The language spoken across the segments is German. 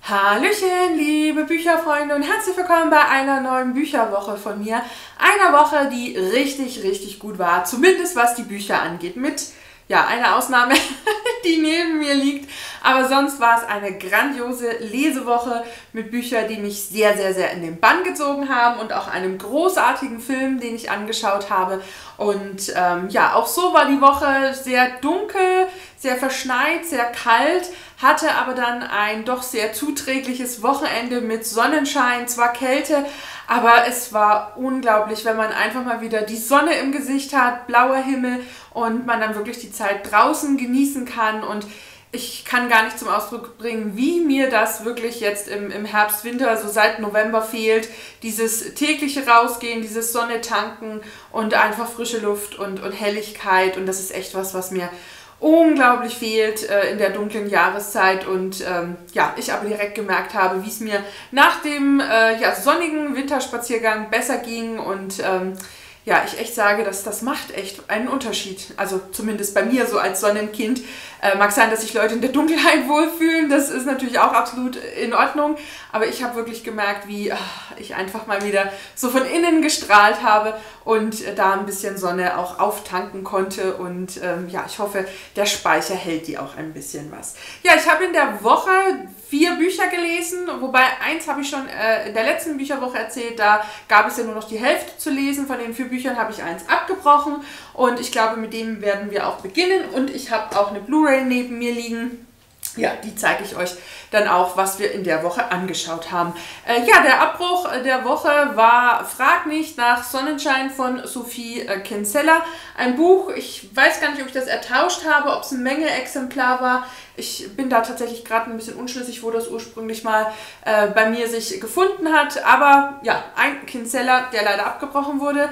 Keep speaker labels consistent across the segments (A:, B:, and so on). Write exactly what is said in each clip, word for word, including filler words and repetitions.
A: Hallöchen, liebe Bücherfreunde und herzlich willkommen bei einer neuen Bücherwoche von mir. Einer Woche, die richtig, richtig gut war, zumindest was die Bücher angeht. Mit, ja, einer Ausnahme, die neben mir liegt. Aber sonst war es eine grandiose Lesewoche mit Büchern, die mich sehr, sehr, sehr in den Bann gezogen haben und auch einem großartigen Film, den ich angeschaut habe. Und ähm, ja, auch so war die Woche sehr dunkel, sehr verschneit, sehr kalt, hatte aber dann ein doch sehr zuträgliches Wochenende mit Sonnenschein, zwar Kälte, aber es war unglaublich, wenn man einfach mal wieder die Sonne im Gesicht hat, blauer Himmel und man dann wirklich die Zeit draußen genießen kann. Und ich kann gar nicht zum Ausdruck bringen, wie mir das wirklich jetzt im, im Herbst, Winter, so seit November fehlt. Dieses tägliche Rausgehen, dieses Sonne tanken und einfach frische Luft und, und Helligkeit. Und das ist echt was, was mir unglaublich fehlt äh, in der dunklen Jahreszeit. Und ähm, ja, ich aber direkt gemerkt habe, wie es mir nach dem äh, ja, sonnigen Winterspaziergang besser ging. Und ähm, ja, ich echt sage, dass das macht echt einen Unterschied. Also zumindest bei mir so als Sonnenkind. Äh, mag sein, dass sich Leute in der Dunkelheit wohlfühlen. Das ist natürlich auch absolut in Ordnung. Aber ich habe wirklich gemerkt, wie ach, ich einfach mal wieder so von innen gestrahlt habe und äh, da ein bisschen Sonne auch auftanken konnte. Und ähm, ja, ich hoffe, der Speicher hält die auch ein bisschen was. Ja, ich habe in der Woche vier Bücher gelesen, wobei eins habe ich schon äh, in der letzten Bücherwoche erzählt. Da gab es ja nur noch die Hälfte zu lesen. Von den vier Büchern habe ich eins abgebrochen und ich glaube, mit dem werden wir auch beginnen. Und ich habe auch eine Blu-ray neben mir liegen. Ja, die zeige ich euch dann auch, was wir in der Woche angeschaut haben. Äh, ja, der Abbruch der Woche war Frag nicht nach Sonnenschein von Sophie äh, Kinsella. Ein Buch, ich weiß gar nicht, ob ich das ertauscht habe, ob es ein Menge-Exemplar war. Ich bin da tatsächlich gerade ein bisschen unschlüssig, wo das ursprünglich mal äh, bei mir sich gefunden hat. Aber ja, ein Kinsella, der leider abgebrochen wurde.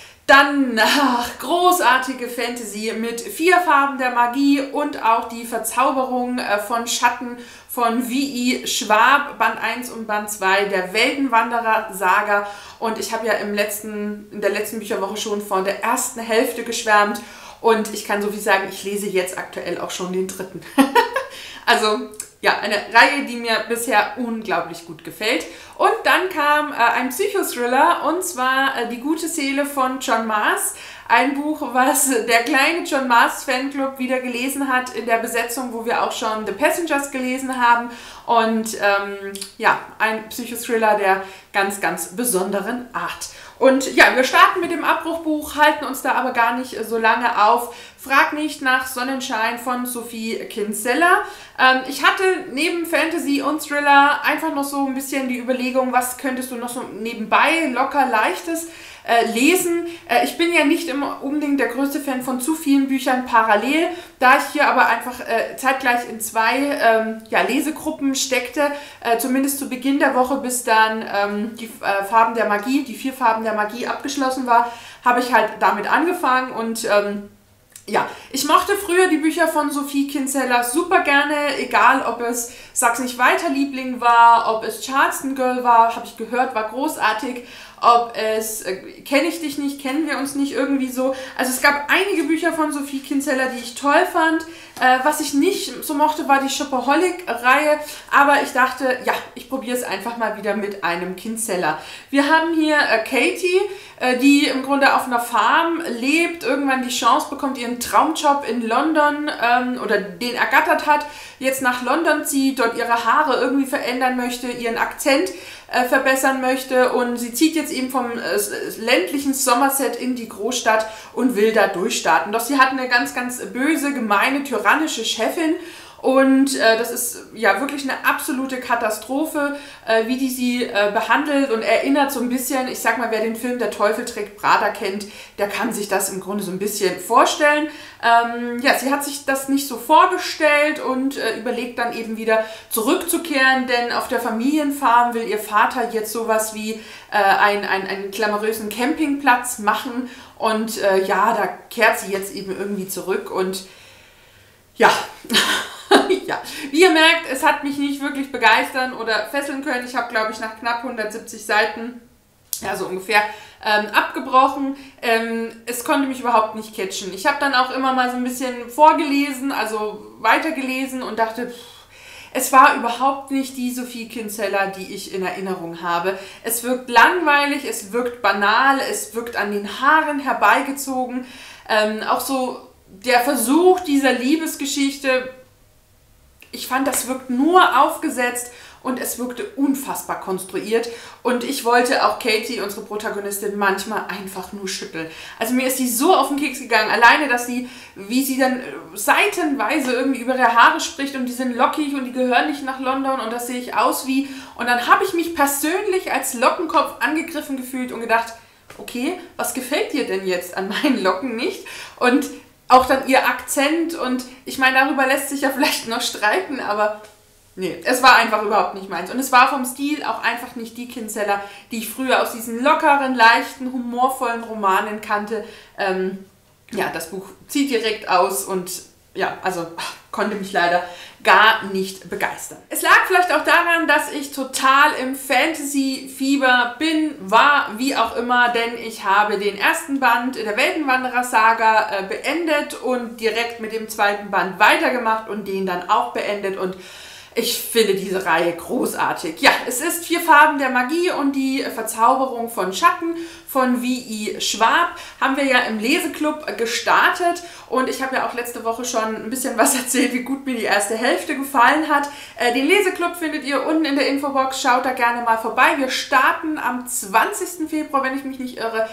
A: Dann ach, großartige Fantasy mit vier Farben der Magie und auch die Verzauberung äh, von Schatten von W I Schwab, Band eins und Band zwei, der Weltenwanderer-Saga. Und ich habe ja im letzten, in der letzten Bücherwoche schon von der ersten Hälfte geschwärmt. Und ich kann so viel sagen, ich lese jetzt aktuell auch schon den dritten. Also ja, eine Reihe, die mir bisher unglaublich gut gefällt. Und dann kam äh, ein Psychothriller, und zwar äh, Die gute Seele von John Maas. Ein Buch, was der kleine John Maas Fanclub wieder gelesen hat in der Besetzung, wo wir auch schon The Passengers gelesen haben. Und ähm, ja, ein Psychothriller der ganz, ganz besonderen Art. Und ja, wir starten mit dem Abbruchbuch, halten uns da aber gar nicht so lange auf. Frag nicht nach Sonnenschein von Sophie Kinsella. Ähm, ich hatte neben Fantasy und Thriller einfach noch so ein bisschen die Überlegung, was könntest du noch so nebenbei, locker, leichtes äh, lesen. Äh, ich bin ja nicht immer unbedingt der größte Fan von zu vielen Büchern parallel, da ich hier aber einfach äh, zeitgleich in zwei ähm, ja, Lesegruppen steckte, äh, zumindest zu Beginn der Woche, bis dann ähm, die äh, Farben der Magie, die vier Farben der Magie abgeschlossen war, habe ich halt damit angefangen. Und ähm, ja, ich mochte früher die Bücher von Sophie Kinsella super gerne, egal ob es Sag's nicht weiter Liebling war, ob es Charleston Girl war, habe ich gehört, war großartig, ob es äh, Kenne ich dich nicht, kennen wir uns nicht, irgendwie so. Also es gab einige Bücher von Sophie Kinsella, die ich toll fand. Äh, was ich nicht so mochte, war die Shopaholic-Reihe, aber ich dachte, ja, ich probiere es einfach mal wieder mit einem Kinsella. Wir haben hier äh, Katie, äh, die im Grunde auf einer Farm lebt, irgendwann die Chance bekommt, ihren Traumjob in London ähm, oder den ergattert hat, jetzt nach London zieht, dort ihre Haare irgendwie verändern möchte, ihren Akzent äh, verbessern möchte, und sie zieht jetzt eben vom äh, ländlichen Somerset in die Großstadt und will da durchstarten. Doch sie hat eine ganz, ganz böse, gemeine, tyrannische Chefin. Und äh, das ist ja wirklich eine absolute Katastrophe, äh, wie die sie äh, behandelt, und erinnert so ein bisschen, ich sag mal, wer den Film Der Teufel trägt Prada kennt, der kann sich das im Grunde so ein bisschen vorstellen. Ähm, ja, sie hat sich das nicht so vorgestellt und äh, überlegt dann eben wieder zurückzukehren, denn auf der Familienfarm will ihr Vater jetzt sowas wie äh, ein, ein, einen glamourösen Campingplatz machen, und äh, ja, da kehrt sie jetzt eben irgendwie zurück. Und ja, ja, wie ihr merkt, es hat mich nicht wirklich begeistern oder fesseln können. Ich habe, glaube ich, nach knapp hundertsiebzig Seiten, ja so ungefähr, ähm, abgebrochen. Ähm, es konnte mich überhaupt nicht catchen. Ich habe dann auch immer mal so ein bisschen vorgelesen, also weitergelesen, und dachte, pff, Es war überhaupt nicht die Sophie Kinsella, die ich in Erinnerung habe. Es wirkt langweilig, es wirkt banal, es wirkt an den Haaren herbeigezogen. Ähm, auch so der Versuch dieser Liebesgeschichte, ich fand, das wirkt nur aufgesetzt und es wirkte unfassbar konstruiert. Und ich wollte auch Katie, unsere Protagonistin, manchmal einfach nur schütteln. Also mir ist die so auf den Keks gegangen. Alleine, dass sie, wie sie dann seitenweise irgendwie über ihre Haare spricht und die sind lockig und die gehören nicht nach London und das sehe ich aus wie... Und dann habe ich mich persönlich als Lockenkopf angegriffen gefühlt und gedacht, okay, was gefällt dir denn jetzt an meinen Locken nicht? Und auch dann ihr Akzent und ich meine, darüber lässt sich ja vielleicht noch streiten, aber... Nee, es war einfach überhaupt nicht meins. Und es war vom Stil auch einfach nicht die Kinsella, die ich früher aus diesen lockeren, leichten, humorvollen Romanen kannte. Ähm, ja, das Buch zieht direkt aus und ja, also ach, konnte mich leider gar nicht begeistern. Es lag vielleicht auch daran, dass ich total im Fantasy-Fieber bin, war, wie auch immer, denn ich habe den ersten Band der Weltenwanderer-Saga äh, beendet und direkt mit dem zweiten Band weitergemacht und den dann auch beendet und ich finde diese Reihe großartig. Ja, es ist Vier Farben der Magie und die Verzauberung von Schatten von W I Schwab. Haben wir ja im Leseklub gestartet und ich habe ja auch letzte Woche schon ein bisschen was erzählt, wie gut mir die erste Hälfte gefallen hat. Äh, den Leseklub findet ihr unten in der Infobox, schaut da gerne mal vorbei. Wir starten am zwanzigsten Februar, wenn ich mich nicht irre,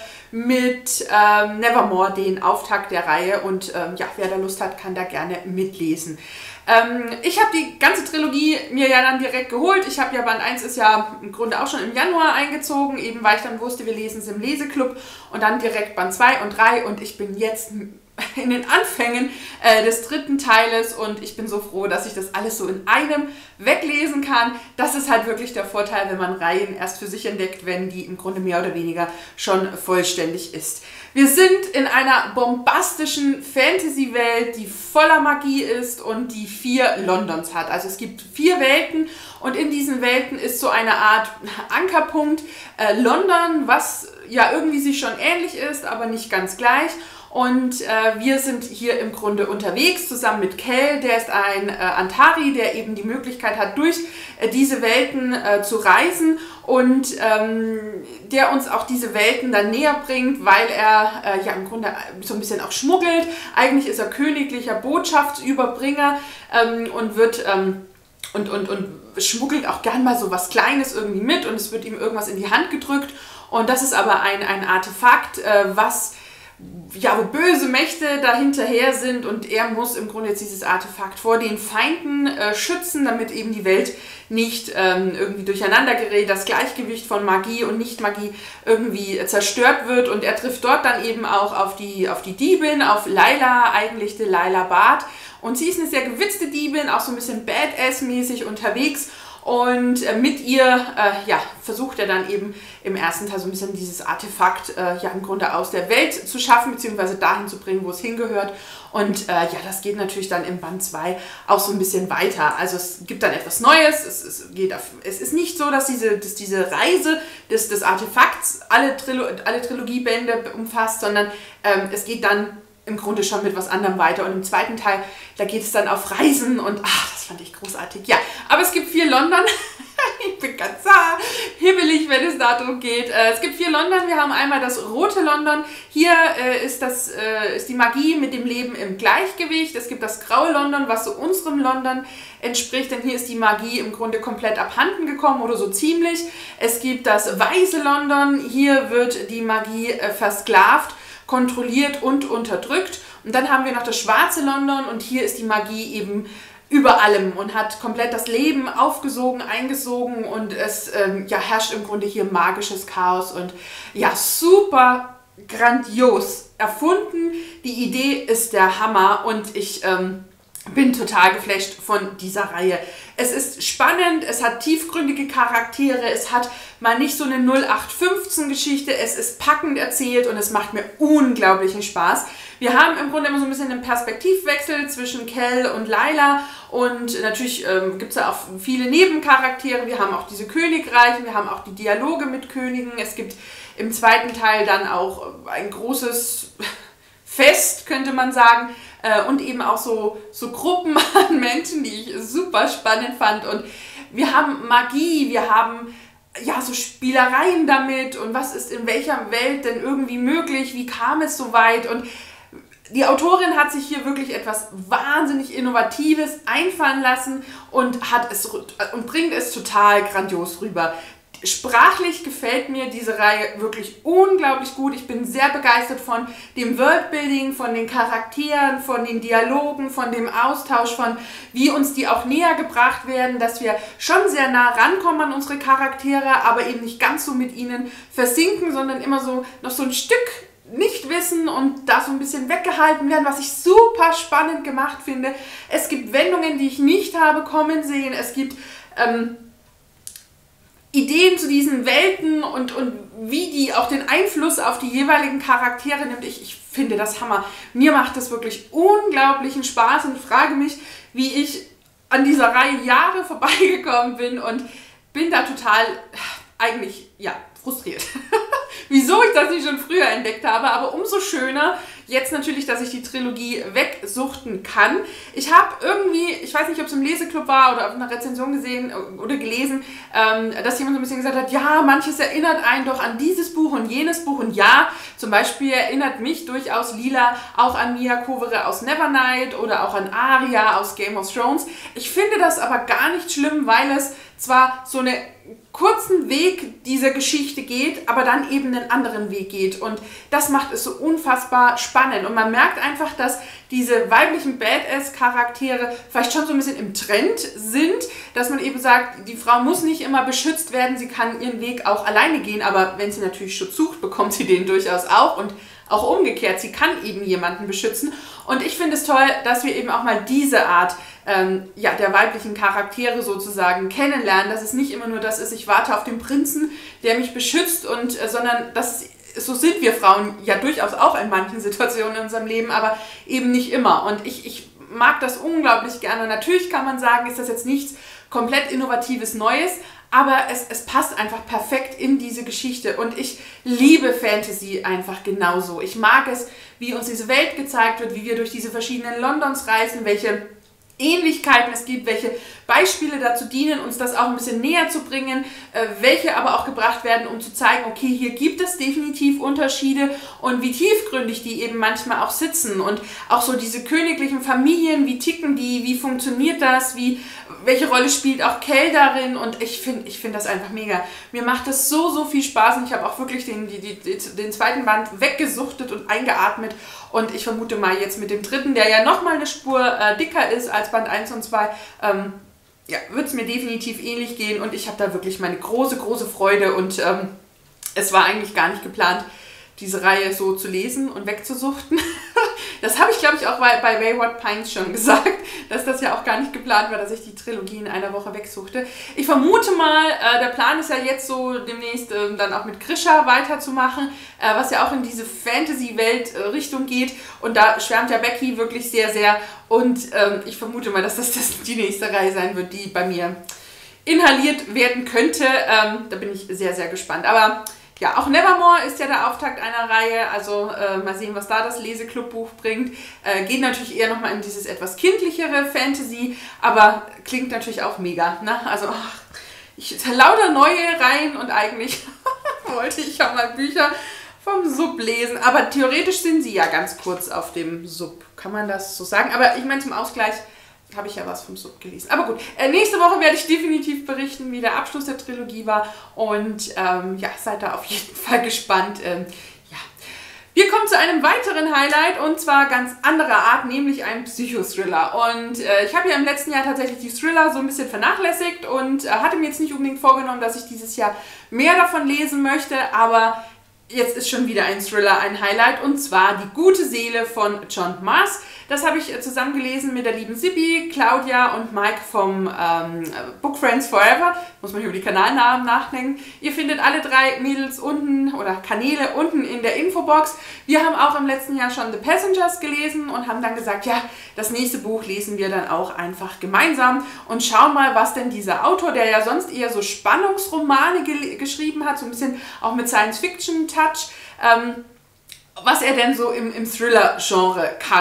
A: mit ähm, Nevermore, den Auftakt der Reihe und ähm, ja, wer da Lust hat, kann da gerne mitlesen. Ähm, ich habe die ganze Trilogie mir ja dann direkt geholt. Ich habe ja Band eins ist ja im Grunde auch schon im Januar eingezogen, eben weil ich dann wusste, wir lesen es im Leseklub und dann direkt Band zwei und drei und ich bin jetzt in den Anfängen äh, des dritten Teiles und ich bin so froh, dass ich das alles so in einem weglesen kann. Das ist halt wirklich der Vorteil, wenn man Reihen erst für sich entdeckt, wenn die im Grunde mehr oder weniger schon vollständig ist. Wir sind in einer bombastischen Fantasy-Welt, die voller Magie ist und die vier Londons hat. Also es gibt vier Welten und in diesen Welten ist so eine Art Ankerpunkt äh, London, was ja irgendwie sich schon ähnlich ist, aber nicht ganz gleich. Und äh, wir sind hier im Grunde unterwegs, zusammen mit Kell, der ist ein äh, Antari, der eben die Möglichkeit hat, durch äh, diese Welten äh, zu reisen und ähm, der uns auch diese Welten dann näher bringt, weil er äh, ja im Grunde so ein bisschen auch schmuggelt. Eigentlich ist er königlicher Botschaftsüberbringer ähm, und wird... Ähm, und, und, und schmuggelt auch gern mal so was Kleines irgendwie mit und es wird ihm irgendwas in die Hand gedrückt. Und das ist aber ein, ein Artefakt, äh, was... ja, wo böse Mächte dahinterher sind und er muss im Grunde jetzt dieses Artefakt vor den Feinden äh, schützen, damit eben die Welt nicht ähm, irgendwie durcheinander gerät, das Gleichgewicht von Magie und Nicht-Magie irgendwie äh, zerstört wird und er trifft dort dann eben auch auf die, auf die Diebin, auf Laila, eigentlich die Laila Bart und sie ist eine sehr gewitzte Diebin, auch so ein bisschen Badass-mäßig unterwegs. Und äh, mit ihr äh, ja, versucht er dann eben im ersten Teil so ein bisschen dieses Artefakt äh, ja, im Grunde aus der Welt zu schaffen, beziehungsweise dahin zu bringen, wo es hingehört. Und äh, ja, das geht natürlich dann im Band zwei auch so ein bisschen weiter. Also es gibt dann etwas Neues. Es, es, geht auf, es ist nicht so, dass diese, dass diese Reise des, des Artefakts alle, Trilo alle Trilogiebände umfasst, sondern ähm, es geht dann im Grunde schon mit was anderem weiter. Und im zweiten Teil, da geht es dann auf Reisen und ach, das fand ich großartig. Ja, aber es gibt vier London. Ich bin ganz ah, hibbelig, wenn es darum geht. Äh, es gibt vier London. Wir haben einmal das rote London. Hier äh, ist, das, äh, ist die Magie mit dem Leben im Gleichgewicht. Es gibt das graue London, was so unserem London entspricht, denn hier ist die Magie im Grunde komplett abhanden gekommen oder so ziemlich. Es gibt das weiße London. Hier wird die Magie äh, versklavt, kontrolliert und unterdrückt. Und dann haben wir noch das schwarze London und hier ist die Magie eben über allem und hat komplett das Leben aufgesogen, eingesogen und es ähm, ja, herrscht im Grunde hier magisches Chaos und ja, super grandios erfunden. Die Idee ist der Hammer und ich ähm, bin total geflasht von dieser Reihe. Es ist spannend, es hat tiefgründige Charaktere, es hat mal nicht so eine null acht fünfzehn Geschichte, es ist packend erzählt und es macht mir unglaublichen Spaß. Wir haben im Grunde immer so ein bisschen einen Perspektivwechsel zwischen Kell und Laila und natürlich ähm, gibt es da auch viele Nebencharaktere. Wir haben auch diese Königreiche, wir haben auch die Dialoge mit Königen. Es gibt im zweiten Teil dann auch ein großes Fest, könnte man sagen, äh, und eben auch so, so Gruppen an Menschen, die ich super spannend fand. Und wir haben Magie, wir haben ja so Spielereien damit und was ist in welcher Welt denn irgendwie möglich, wie kam es so weit. Und die Autorin hat sich hier wirklich etwas wahnsinnig Innovatives einfallen lassen und, hat es, und bringt es total grandios rüber. Sprachlich gefällt mir diese Reihe wirklich unglaublich gut. Ich bin sehr begeistert von dem Worldbuilding, von den Charakteren, von den Dialogen, von dem Austausch, von wie uns die auch näher gebracht werden, dass wir schon sehr nah rankommen an unsere Charaktere, aber eben nicht ganz so mit ihnen versinken, sondern immer so noch so ein Stück nicht wissen und da so ein bisschen weggehalten werden, was ich super spannend gemacht finde. Es gibt Wendungen, die ich nicht habe kommen sehen. Es gibt ähm, Ideen zu diesen Welten und, und wie die auch den Einfluss auf die jeweiligen Charaktere nimmt. Ich, ich finde das Hammer. Mir macht das wirklich unglaublichen Spaß und ich frage mich, wie ich an dieser Reihe Jahre vorbeigekommen bin und bin da total eigentlich, ja, frustriert. Wieso ich das nicht schon früher entdeckt habe, aber umso schöner jetzt natürlich, dass ich die Trilogie wegsuchten kann. Ich habe irgendwie, ich weiß nicht, ob es im Leseclub war oder auf einer Rezension gesehen oder gelesen, ähm, dass jemand so ein bisschen gesagt hat, ja, manches erinnert einen doch an dieses Buch und jenes Buch. Und ja, zum Beispiel erinnert mich durchaus Lila auch an Mia Kuvere aus Nevernight oder auch an Arya aus Game of Thrones. Ich finde das aber gar nicht schlimm, weil es zwar so einen kurzen Weg dieser Geschichte geht, aber dann eben einen anderen Weg geht. Und das macht es so unfassbar spannend. Und man merkt einfach, dass diese weiblichen Badass-Charaktere vielleicht schon so ein bisschen im Trend sind, dass man eben sagt, die Frau muss nicht immer beschützt werden, sie kann ihren Weg auch alleine gehen, aber wenn sie natürlich Schutz sucht, bekommt sie den durchaus auch und auch umgekehrt, sie kann eben jemanden beschützen. Und ich finde es toll, dass wir eben auch mal diese Art ähm, ja, der weiblichen Charaktere sozusagen kennenlernen, dass es nicht immer nur das ist, ich warte auf den Prinzen, der mich beschützt, und äh, sondern dass so sind wir Frauen ja durchaus auch in manchen Situationen in unserem Leben, aber eben nicht immer. Und ich, ich mag das unglaublich gerne. Natürlich kann man sagen, ist das jetzt nichts komplett Innovatives Neues, aber es, es passt einfach perfekt in diese Geschichte. Und ich liebe Fantasy einfach genauso. Ich mag es, wie uns diese Welt gezeigt wird, wie wir durch diese verschiedenen Londons reisen, welche Ähnlichkeiten es gibt, welche Beispiele dazu dienen, uns das auch ein bisschen näher zu bringen, äh, welche aber auch gebracht werden, um zu zeigen, okay, hier gibt es definitiv Unterschiede und wie tiefgründig die eben manchmal auch sitzen und auch so diese königlichen Familien, wie ticken die, wie funktioniert das, wie, welche Rolle spielt auch Kell darin, und ich finde ich find das einfach mega. Mir macht das so, so viel Spaß und ich habe auch wirklich den, die, die, den zweiten Band weggesuchtet und eingeatmet, und ich vermute mal jetzt mit dem dritten, der ja nochmal eine Spur äh, dicker ist als Band eins und zwei, ähm, ja, wird es mir definitiv ähnlich gehen, und ich habe da wirklich meine große, große Freude, und ähm, es war eigentlich gar nicht geplant, diese Reihe so zu lesen und wegzusuchten. Das habe ich, glaube ich, auch bei, bei Wayward Pines schon gesagt, dass das ja auch gar nicht geplant war, dass ich die Trilogie in einer Woche wegsuchte. Ich vermute mal, äh, der Plan ist ja jetzt so demnächst äh, dann auch mit Grisha weiterzumachen, äh, was ja auch in diese Fantasy-Welt-Richtung äh, geht, und da schwärmt ja Becky wirklich sehr, sehr, und ähm, ich vermute mal, dass das, das die nächste Reihe sein wird, die bei mir inhaliert werden könnte. Ähm, da bin ich sehr, sehr gespannt. Aber ja, auch Nevermore ist ja der Auftakt einer Reihe, also äh, mal sehen, was da das Leseclub-Buch bringt. Äh, geht natürlich eher nochmal in dieses etwas kindlichere Fantasy, aber klingt natürlich auch mega, ne? Also, ach, ich lauter neue Reihen, und eigentlich wollte ich ja mal Bücher vom Sub lesen, aber theoretisch sind sie ja ganz kurz auf dem Sub, kann man das so sagen? Aber ich meine, zum Ausgleich habe ich ja was vom Sub gelesen. Aber gut, äh, nächste Woche werde ich definitiv berichten, wie der Abschluss der Trilogie war. Und ähm, ja, seid da auf jeden Fall gespannt. Ähm, ja. Wir kommen zu einem weiteren Highlight, und zwar ganz anderer Art, nämlich einem Psychothriller. Und äh, ich habe ja im letzten Jahr tatsächlich die Thriller so ein bisschen vernachlässigt und äh, hatte mir jetzt nicht unbedingt vorgenommen, dass ich dieses Jahr mehr davon lesen möchte, aber jetzt ist schon wieder ein Thriller ein Highlight, und zwar Die gute Seele von John Marrs. Das habe ich zusammen gelesen mit der lieben Sippi, Claudia und Mike vom ähm, Book Friends Forever. Muss man hier über die Kanalnamen nachdenken. Ihr findet alle drei Mädels unten oder Kanäle unten in der Infobox. Wir haben auch im letzten Jahr schon The Passengers gelesen und haben dann gesagt, ja, das nächste Buch lesen wir dann auch einfach gemeinsam und schauen mal, was denn dieser Autor, der ja sonst eher so Spannungsromane ge geschrieben hat, so ein bisschen auch mit Science-Fiction-Touch, ähm, was er denn so im, im Thriller-Genre kann.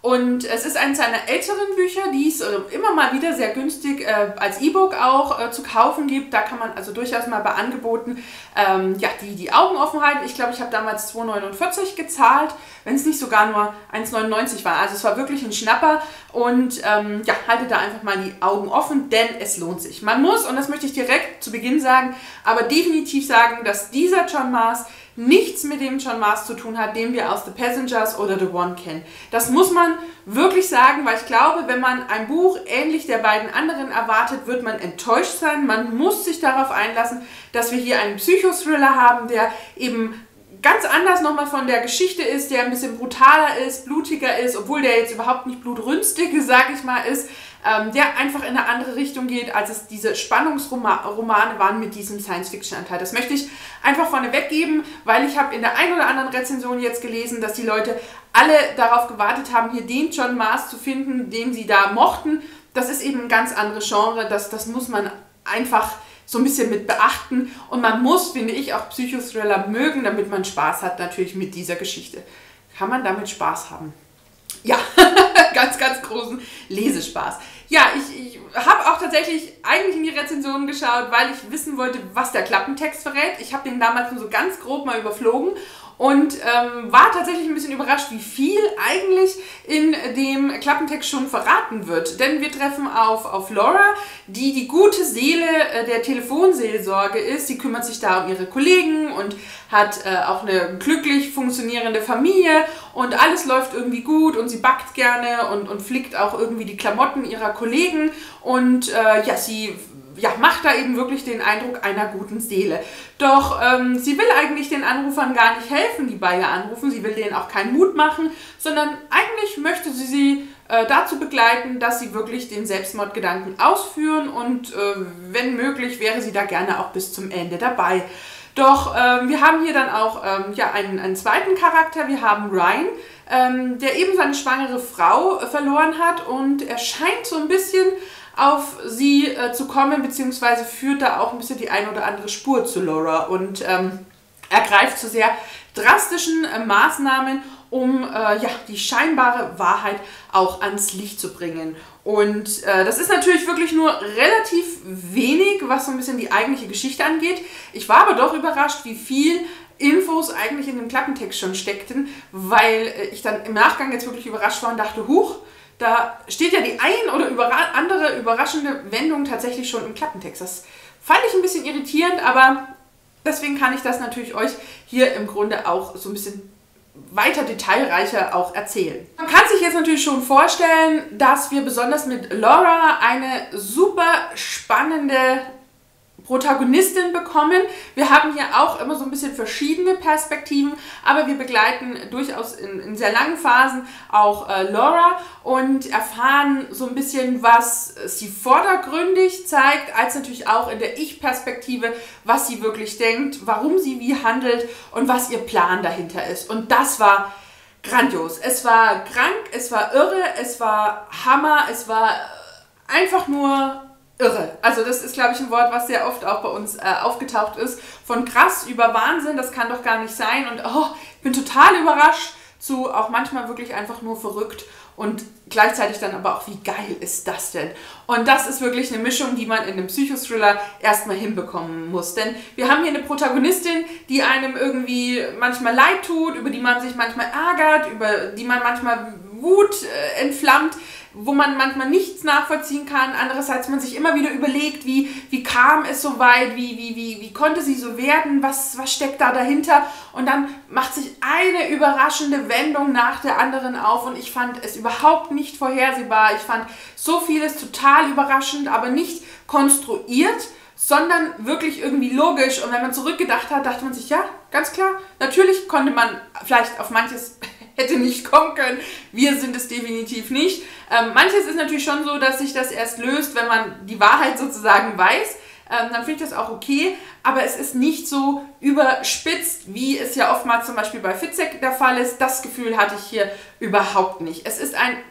A: Und es ist eines seiner älteren Bücher, die es äh, immer mal wieder sehr günstig äh, als E-Book auch äh, zu kaufen gibt. Da kann man also durchaus mal bei Angeboten ähm, ja, die, die Augen offen halten. Ich glaube, ich habe damals zwei neunundvierzig gezahlt, wenn es nicht sogar nur eins neunundneunzig war. Also es war wirklich ein Schnapper und ähm, ja, haltet da einfach mal die Augen offen, denn es lohnt sich. Man muss, und das möchte ich direkt zu Beginn sagen, aber definitiv sagen, dass dieser John Marrs nichts mit dem John Marrs zu tun hat, den wir aus The Passengers oder The One kennen. Das muss man wirklich sagen, weil ich glaube, wenn man ein Buch ähnlich der beiden anderen erwartet, wird man enttäuscht sein. Man muss sich darauf einlassen, dass wir hier einen Psychothriller haben, der eben ganz anders nochmal von der Geschichte ist, der ein bisschen brutaler ist, blutiger ist, obwohl der jetzt überhaupt nicht blutrünstig, sag ich mal, ist, ähm, der einfach in eine andere Richtung geht, als es diese Spannungsromane waren mit diesem Science-Fiction-Anteil. Das möchte ich einfach vorneweg geben, weil ich habe in der einen oder anderen Rezension jetzt gelesen, dass die Leute alle darauf gewartet haben, hier den John Marrs zu finden, den sie da mochten. Das ist eben ein ganz anderes Genre, das, das muss man einfach so ein bisschen mit beachten und man muss, finde ich, auch Psychothriller mögen, damit man Spaß hat natürlich mit dieser Geschichte. Kann man damit Spaß haben? Ja, ganz, ganz großen Lesespaß. Ja, ich, ich habe auch tatsächlich eigentlich in die Rezensionen geschaut, weil ich wissen wollte, was der Klappentext verrät. Ich habe den damals nur so ganz grob mal überflogen und ähm, war tatsächlich ein bisschen überrascht, wie viel eigentlich in dem Klappentext schon verraten wird. Denn wir treffen auf, auf Laura, die die gute Seele äh, der Telefonseelsorge ist. Sie kümmert sich da um ihre Kollegen und hat äh, auch eine glücklich funktionierende Familie und alles läuft irgendwie gut und sie backt gerne und, und flickt auch irgendwie die Klamotten ihrer Kollegen und äh, ja, sie ja, macht da eben wirklich den Eindruck einer guten Seele. Doch ähm, sie will eigentlich den Anrufern gar nicht helfen, die bei ihr anrufen. Sie will denen auch keinen Mut machen, sondern eigentlich möchte sie sie äh, dazu begleiten, dass sie wirklich den Selbstmordgedanken ausführen und äh, wenn möglich wäre sie da gerne auch bis zum Ende dabei. Doch ähm, wir haben hier dann auch ähm, ja, einen, einen zweiten Charakter. Wir haben Ryan, ähm, der eben seine schwangere Frau äh, verloren hat und er scheint so ein bisschen auf sie äh, zu kommen, beziehungsweise führt da auch ein bisschen die ein oder andere Spur zu Laura und ähm, ergreift zu sehr drastischen äh, Maßnahmen, um äh, ja, die scheinbare Wahrheit auch ans Licht zu bringen. Und äh, das ist natürlich wirklich nur relativ wenig, was so ein bisschen die eigentliche Geschichte angeht. Ich war aber doch überrascht, wie viel Infos eigentlich in dem Klappentext schon steckten, weil äh, ich dann im Nachgang jetzt wirklich überrascht war und dachte, huch, da steht ja die ein oder überra- andere überraschende Wendung tatsächlich schon im Klappentext. Das fand ich ein bisschen irritierend, aber deswegen kann ich das natürlich euch hier im Grunde auch so ein bisschen weiter detailreicher auch erzählen. Man kann sich jetzt natürlich schon vorstellen, dass wir besonders mit Laura eine super spannende Protagonistin bekommen. Wir haben hier auch immer so ein bisschen verschiedene Perspektiven, aber wir begleiten durchaus in, in sehr langen Phasen auch äh, Laura und erfahren so ein bisschen, was sie vordergründig zeigt, als natürlich auch in der Ich-Perspektive, was sie wirklich denkt, warum sie wie handelt und was ihr Plan dahinter ist. Und das war grandios. Es war krank, es war irre, es war Hammer, es war einfach nur irre. Also das ist, glaube ich, ein Wort, was sehr oft auch bei uns äh, aufgetaucht ist. Von krass über Wahnsinn, das kann doch gar nicht sein. Und oh, ich bin total überrascht, zu auch manchmal wirklich einfach nur verrückt. Und gleichzeitig dann aber auch, wie geil ist das denn? Und das ist wirklich eine Mischung, die man in einem Psychothriller erstmal hinbekommen muss. Denn wir haben hier eine Protagonistin, die einem irgendwie manchmal leid tut, über die man sich manchmal ärgert, über die man manchmal Wut äh, entflammt, wo man manchmal nichts nachvollziehen kann. Andererseits man sich immer wieder überlegt, wie, wie kam es so weit, wie, wie, wie, wie konnte sie so werden, was, was steckt da dahinter. Und dann macht sich eine überraschende Wendung nach der anderen auf und ich fand es überhaupt nicht vorhersehbar. Ich fand so vieles total überraschend, aber nicht konstruiert, sondern wirklich irgendwie logisch. Und wenn man zurückgedacht hat, dachte man sich, ja, ganz klar, natürlich konnte man vielleicht auf manches hätte nicht kommen können. Wir sind es definitiv nicht. Ähm, manches ist natürlich schon so, dass sich das erst löst, wenn man die Wahrheit sozusagen weiß. Ähm, dann finde ich das auch okay. Aber es ist nicht so überspitzt, wie es ja oftmals zum Beispiel bei Fitzek der Fall ist. Das Gefühl hatte ich hier überhaupt nicht. Es ist ein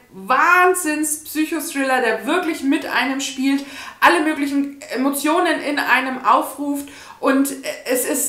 A: Wahnsinns-Psychothriller, der wirklich mit einem spielt, alle möglichen Emotionen in einem aufruft und es ist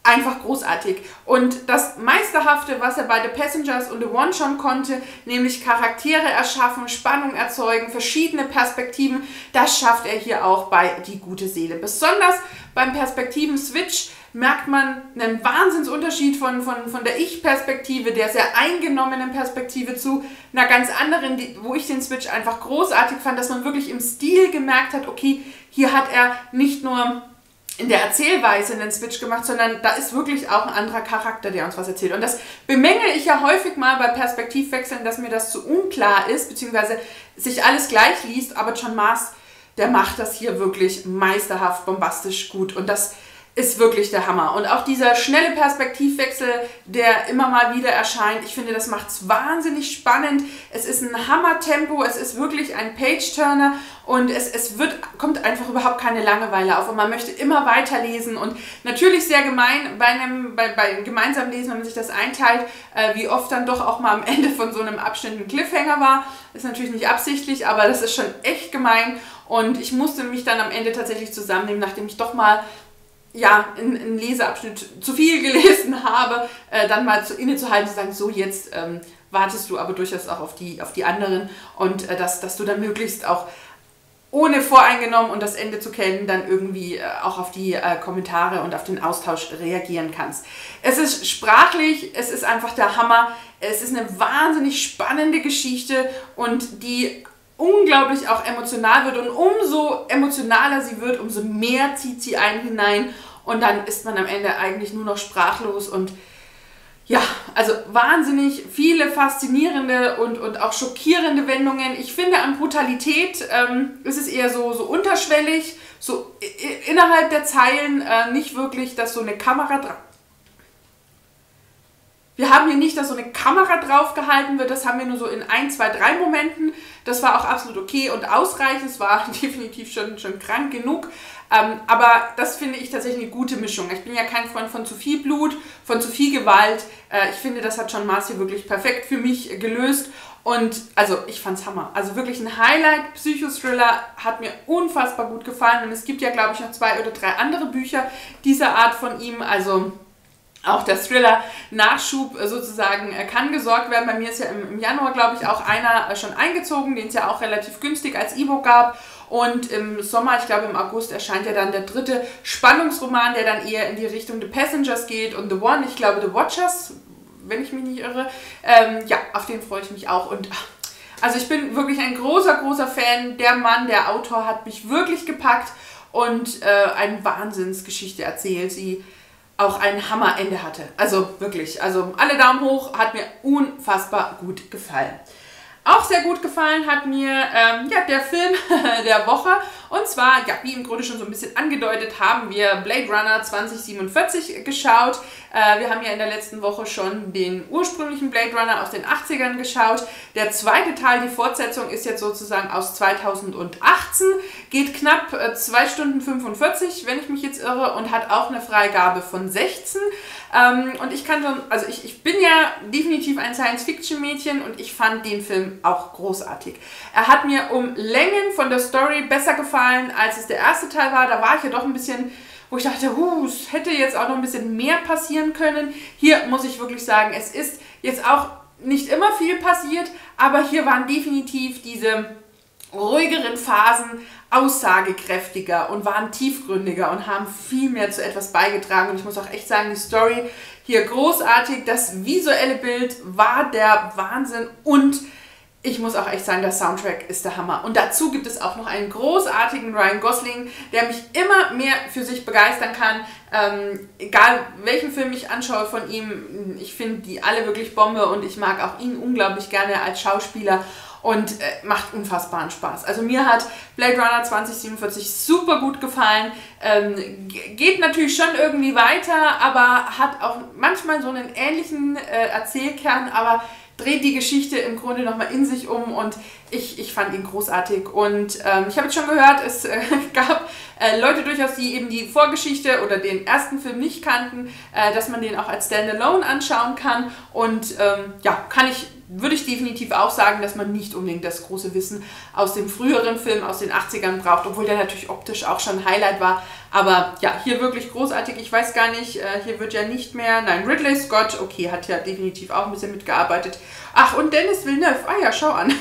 A: einfach großartig. Und das Meisterhafte, was er bei The Passengers und The One schon konnte, nämlich Charaktere erschaffen, Spannung erzeugen, verschiedene Perspektiven, das schafft er hier auch bei Die gute Seele. Besonders beim Perspektiven-Switch merkt man einen Wahnsinnsunterschied von, von, von der Ich-Perspektive, der sehr eingenommenen Perspektive zu einer ganz anderen, die, wo ich den Switch einfach großartig fand, dass man wirklich im Stil gemerkt hat, okay, hier hat er nicht nur in der Erzählweise einen Switch gemacht, sondern da ist wirklich auch ein anderer Charakter, der uns was erzählt. Und das bemängel ich ja häufig mal bei Perspektivwechseln, dass mir das zu unklar ist, beziehungsweise sich alles gleich liest, aber John Marrs, der macht das hier wirklich meisterhaft, bombastisch gut und das ist wirklich der Hammer. Und auch dieser schnelle Perspektivwechsel, der immer mal wieder erscheint, ich finde, das macht es wahnsinnig spannend. Es ist ein Hammer-Tempo, es ist wirklich ein Page-Turner und es, es wird, kommt einfach überhaupt keine Langeweile auf und man möchte immer weiterlesen und natürlich sehr gemein bei einem bei, bei gemeinsamen Lesen, wenn man sich das einteilt, äh, wie oft dann doch auch mal am Ende von so einem Abschnitt ein Cliffhanger war. Ist natürlich nicht absichtlich, aber das ist schon echt gemein und ich musste mich dann am Ende tatsächlich zusammennehmen, nachdem ich doch mal ja, einen Leseabschnitt zu viel gelesen habe, äh, dann mal zu, innezuhalten, zu sagen, so jetzt ähm, wartest du aber durchaus auch auf die, auf die anderen und äh, dass, dass du dann möglichst auch ohne voreingenommen und das Ende zu kennen, dann irgendwie äh, auch auf die äh, Kommentare und auf den Austausch reagieren kannst. Es ist sprachlich, es ist einfach der Hammer, es ist eine wahnsinnig spannende Geschichte und die unglaublich auch emotional wird und umso emotionaler sie wird, umso mehr zieht sie einen hinein und dann ist man am Ende eigentlich nur noch sprachlos und ja, also wahnsinnig viele faszinierende und, und auch schockierende Wendungen. Ich finde, an Brutalität ähm, ist es eher so, so unterschwellig, so innerhalb der Zeilen, äh, nicht wirklich, dass so eine Kamera dran. Wir haben hier nicht, dass so eine Kamera drauf gehalten wird, das haben wir nur so in ein, zwei, drei Momenten. Das war auch absolut okay und ausreichend, es war definitiv schon, schon krank genug. Ähm, aber das finde ich tatsächlich eine gute Mischung. Ich bin ja kein Freund von zu viel Blut, von zu viel Gewalt. Äh, ich finde, das hat John Marrs hier wirklich perfekt für mich gelöst. Und also ich fand's Hammer. Also wirklich ein Highlight, Psychothriller, hat mir unfassbar gut gefallen. Und es gibt ja, glaube ich, noch zwei oder drei andere Bücher dieser Art von ihm. Also auch der Thriller-Nachschub sozusagen kann gesorgt werden. Bei mir ist ja im Januar, glaube ich, auch einer schon eingezogen, den es ja auch relativ günstig als E-Book gab. Und im Sommer, ich glaube im August, erscheint ja dann der dritte Spannungsroman, der dann eher in die Richtung The Passengers geht und The One, ich glaube The Watchers, wenn ich mich nicht irre. Ähm, ja, auf den freue ich mich auch. Und also ich bin wirklich ein großer, großer Fan. Der Mann, der Autor, hat mich wirklich gepackt und äh, eine Wahnsinnsgeschichte erzählt, sie auch ein Hammerende hatte. Also wirklich, also alle Daumen hoch, hat mir unfassbar gut gefallen. Auch sehr gut gefallen hat mir ähm, ja, der Film der Woche. Und zwar, ja, wie im Grunde schon so ein bisschen angedeutet, haben wir Blade Runner zwanzig siebenundvierzig geschaut. Äh, wir haben ja in der letzten Woche schon den ursprünglichen Blade Runner aus den achtzigern geschaut. Der zweite Teil, die Fortsetzung, ist jetzt sozusagen aus zweitausendachtzehn. Geht knapp äh, zwei Stunden fünfundvierzig, wenn ich mich jetzt irre, und hat auch eine Freigabe von sechzehn. Ähm, und ich kann schon, also ich, ich bin ja definitiv ein Science-Fiction-Mädchen und ich fand den Film auch großartig. Er hat mir um Längen von der Story besser gefallen, als es der erste Teil war. Da war ich ja doch ein bisschen, wo ich dachte, huh, es hätte jetzt auch noch ein bisschen mehr passieren können. Hier muss ich wirklich sagen, es ist jetzt auch nicht immer viel passiert, aber hier waren definitiv diese ruhigeren Phasen aussagekräftiger und waren tiefgründiger und haben viel mehr zu etwas beigetragen. Und ich muss auch echt sagen, die Story hier großartig, das visuelle Bild war der Wahnsinn und ich muss auch echt sagen, der Soundtrack ist der Hammer. Und dazu gibt es auch noch einen großartigen Ryan Gosling, der mich immer mehr für sich begeistern kann. Ähm, egal welchen Film ich anschaue von ihm, ich finde die alle wirklich Bombe und ich mag auch ihn unglaublich gerne als Schauspieler. Und äh, macht unfassbaren Spaß. Also mir hat Blade Runner zwanzig siebenundvierzig super gut gefallen. Ähm, geht natürlich schon irgendwie weiter, aber hat auch manchmal so einen ähnlichen äh, Erzählkern, aber dreht die Geschichte im Grunde nochmal in sich um und ich, ich fand ihn großartig. Und ähm, ich habe jetzt schon gehört, es äh, gab äh, Leute durchaus, die eben die Vorgeschichte oder den ersten Film nicht kannten, äh, dass man den auch als Standalone anschauen kann. Und ähm, ja, kann ich würde ich definitiv auch sagen, dass man nicht unbedingt das große Wissen aus dem früheren Film aus den achtzigern braucht, obwohl der natürlich optisch auch schon ein Highlight war. Aber ja, hier wirklich großartig. Ich weiß gar nicht, äh, hier wird ja nicht mehr, nein, Ridley Scott, okay, hat ja definitiv auch ein bisschen mitgearbeitet. Ach, und Denis Villeneuve, ah ja, schau an.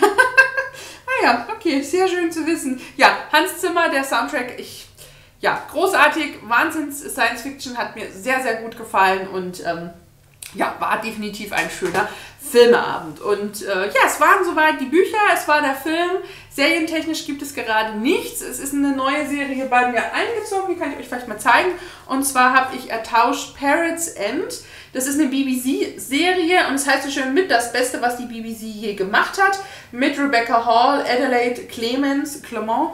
A: Ah ja, okay, sehr schön zu wissen. Ja, Hans Zimmer, der Soundtrack, ich, ja, großartig, Wahnsinns Science Fiction, hat mir sehr, sehr gut gefallen und ähm, ja, war definitiv ein schöner Filmeabend. Und äh, ja, es waren soweit die Bücher, es war der Film. Serientechnisch gibt es gerade nichts. Es ist eine neue Serie bei mir eingezogen, die kann ich euch vielleicht mal zeigen. Und zwar habe ich ertauscht Parrots End. Das ist eine B B C-Serie und es heißt so schön mit das Beste, was die B B C je gemacht hat. Mit Rebecca Hall, Adelaide Clemens, Clement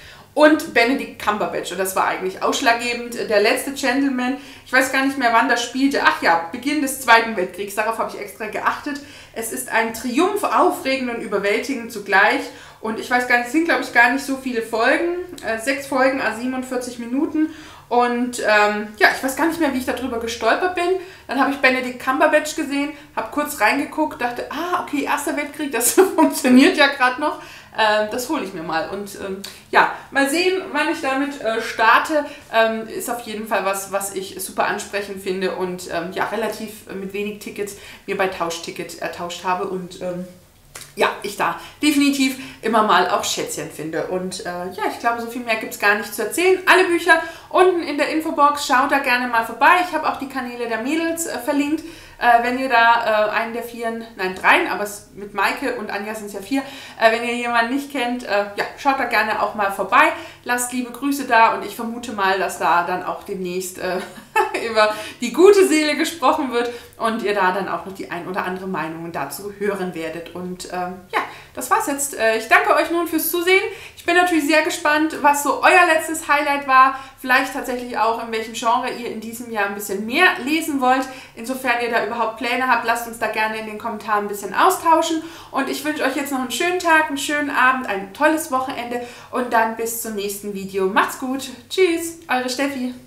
A: und Benedict Cumberbatch. Und das war eigentlich ausschlaggebend. Der letzte Gentleman, ich weiß gar nicht mehr, wann das spielte. Ach ja, Beginn des Zweiten Weltkriegs. Darauf habe ich extra geachtet. Es ist ein Triumph, aufregend und überwältigend zugleich. Und ich weiß gar nicht, es sind glaube ich gar nicht so viele Folgen. Äh, sechs Folgen, also siebenundvierzig Minuten. Und ähm, ja, ich weiß gar nicht mehr, wie ich darüber gestolpert bin. Dann habe ich Benedict Cumberbatch gesehen, habe kurz reingeguckt, dachte, ah, okay, Erster Weltkrieg, das funktioniert ja gerade noch. Ähm, das hole ich mir mal. Und ähm, ja, mal sehen, wann ich damit äh, starte. Ähm, ist auf jeden Fall was, was ich super ansprechend finde und ähm, ja, relativ äh, mit wenig Tickets mir bei Tauschticket ertauscht habe. Und ähm, ja, ich da definitiv immer mal auch Schätzchen finde. Und äh, ja, ich glaube, so viel mehr gibt es gar nicht zu erzählen. Alle Bücher unten in der Infobox, schaut da gerne mal vorbei. Ich habe auch die Kanäle der Mädels äh, verlinkt. Äh, wenn ihr da äh, einen der vieren, nein, dreien, aber es, mit Maike und Anja sind es ja vier, äh, wenn ihr jemanden nicht kennt, äh, ja, schaut da gerne auch mal vorbei. Lasst liebe Grüße da und ich vermute mal, dass da dann auch demnächst äh, über die gute Seele gesprochen wird und ihr da dann auch noch die ein oder andere Meinung dazu hören werdet. Und ähm, ja, das war's jetzt. Äh, ich danke euch nun fürs Zusehen. Ich bin natürlich sehr gespannt, was so euer letztes Highlight war. Vielleicht tatsächlich auch, in welchem Genre ihr in diesem Jahr ein bisschen mehr lesen wollt. Insofern ihr da überhaupt Pläne habt, lasst uns da gerne in den Kommentaren ein bisschen austauschen. Und ich wünsche euch jetzt noch einen schönen Tag, einen schönen Abend, ein tolles Wochenende und dann bis zum nächsten Video. Macht's gut. Tschüss, eure Steffi.